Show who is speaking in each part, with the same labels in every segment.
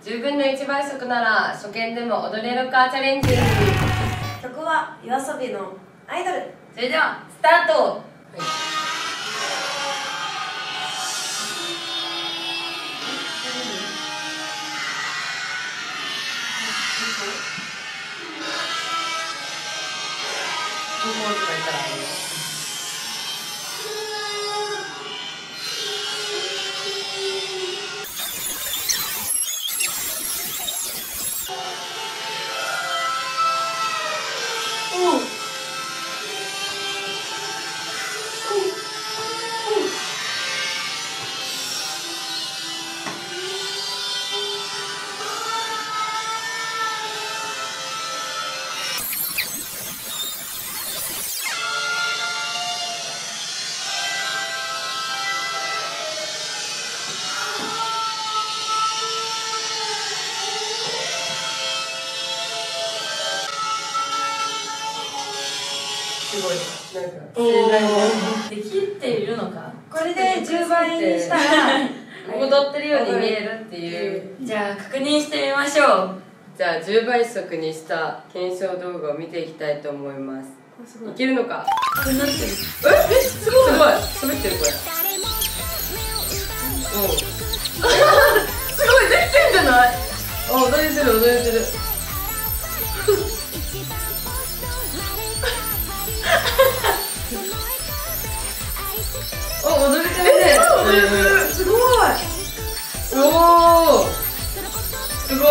Speaker 1: 10分の1倍速なら初見でも踊れるかチャレンジ。
Speaker 2: 曲はYOASOBIのアイドル。
Speaker 1: それではスタート。どことか言ったらいいの？すごい、なんか盛大に
Speaker 3: できているのか。
Speaker 2: これで10倍にしたら
Speaker 1: 踊ってるように見えるっていう。
Speaker 3: じゃあ確認してみましょう。
Speaker 1: じゃあ10倍速にした検証動画を見ていきたいと思います。いけるのか。
Speaker 3: これなってる。
Speaker 1: すごい喋ってるこれ。おうすごいできてんじゃない。あ、踊れてる踊れてる。お、踊れてるね。
Speaker 2: 踊れてる。すごい。
Speaker 1: おお、すごい。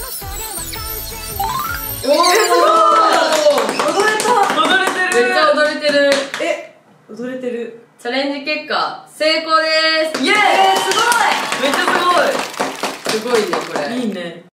Speaker 1: おお、すごい。
Speaker 2: 踊れた。
Speaker 1: 踊れてる。めっちゃ踊れてる。
Speaker 2: 踊れてる。
Speaker 1: チャレンジ結果成功です。イエーイ。
Speaker 2: すごい。
Speaker 1: めっちゃすごい。すごいねこれ。
Speaker 3: いいね。